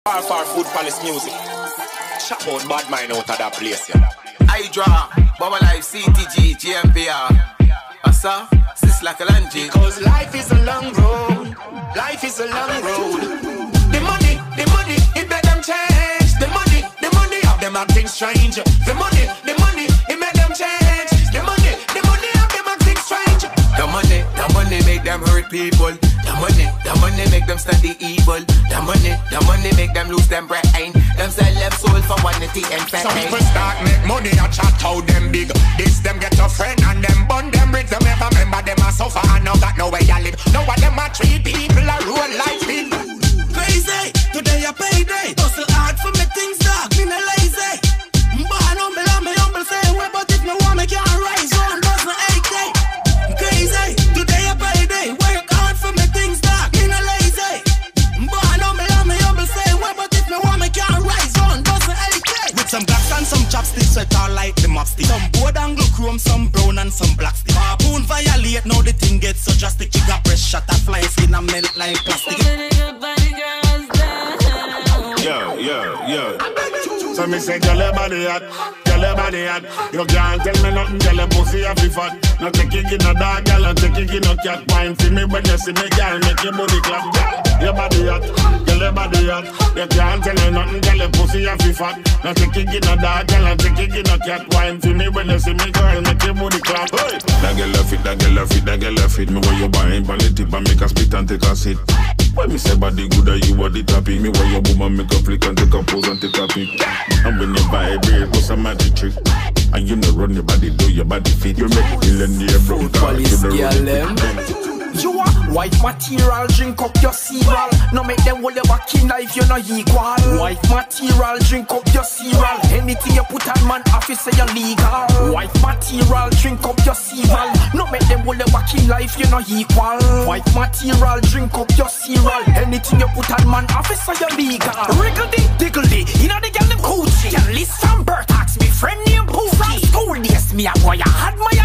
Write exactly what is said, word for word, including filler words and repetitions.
Far far food palace music. Shut out bad mind out of that place, yeah. I draw, Baba Life, C T G, G M P R. Asa, Sizzla, Kalonji. Because life is a long road. Life is a long road. The money, the money, it made them change. The money, the money, have them acting strange. The money, the money, it made them change. The money, the money, have them acting strange. The money, the money make them hurt people. The money, the money make them study evil. The money, the money make them lose them brain. Them sell them soul for vanity and fame. Some people start make money and chat how them big. This them get a friend and them bun them rich. Them ever remember them a suffer and now got no way to live. Now what them a treat people a roll like people. Crazy, today a payday. Hustle hard for me things dark, me no lazy. Born humble and me humble same way, but if me want me can't rise on doesn't eight day. Crazy, today a payday. Work hard for me things dark, me no lazy. Born humble and me humble same way, but if me want me can't rise on doesn't eight day. With some glass and some chopsticks, sweat all like the mopstick. Some board angle chrome, some brown and some black stick. Harpoon violate, now the thing gets so drastic. You got press shot, a fly skin and melt like plastic. Yo, yo, yo. So me say, girl, your body hot, girl, your body hot. You can't tell me nothing, girl, your pussy a fi fat. No take it in a dog, girl, no take it in a cat. Wine for me when you see me, girl, make your body clap. Your body hot, girl, your body hot. You can't tell me nothing, girl, your pussy a fi fat. No take it in a dog, girl, no take it in a cat. Wine for me when you see me, girl, make your body clap. Hey. That girl a fit, that girl a fit, that girl a fit. Me when you buy him, pan the tip and make a split and take a sit. When me say body good, you body tapping. Me when you boom and make a flick and take a pose and take a pic. And when you buy a beard, what's a magic trick? And you know run your body, do your body fit. You make it in the air, bro. Police girl, you a white material, drink up your cereal. No make them hold your back in life, you no equal. White material, drink up your cereal. Anything you put on man officer, you legal. White material, drink up your cereal. No make them hold your back in life, you no equal. White material, drink up your cereal. Anything you put on man officer, you legal. Wriggledy, diggledy, you know the girl them coochie. Can list from birth, ask me friend named Pookie. From school days, me a boy, I had my